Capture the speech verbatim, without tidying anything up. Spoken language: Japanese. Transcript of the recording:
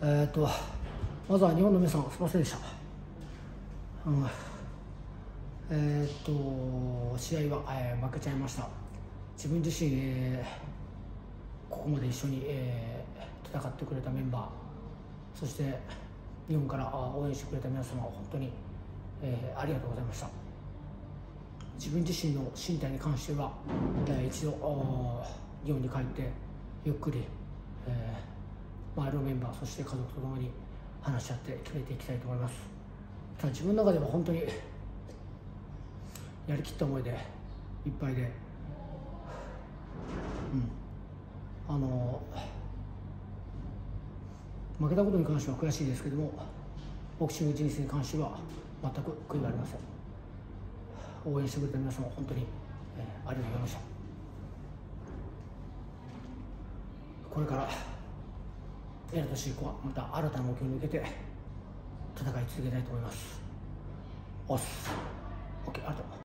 えー、っとまずは日本の皆さんすいませんでした。うん、えー、っと試合は、えー、負けちゃいました。自分自身、えー、ここまで一緒に、えー、戦ってくれたメンバー、そして日本から応援してくれた皆様、本当に、えー、ありがとうございました。自分自身の身体に関しては、えー、一度日本に帰ってゆっくり、えー、周りのメンバー、そして家族と共に話し合って決めていきたいと思います。ただ自分の中では本当にやりきった思いでいっぱいで、うん、あの負けたことに関しては悔しいですけども、ボクシング人生に関しては全く悔いがありません。応援してくれた皆様、本当に、えー、ありがとうございました。これからエラとシーコはまた新たな目標に向けて戦い続けたいと思います。おっす。OK、ありがとう。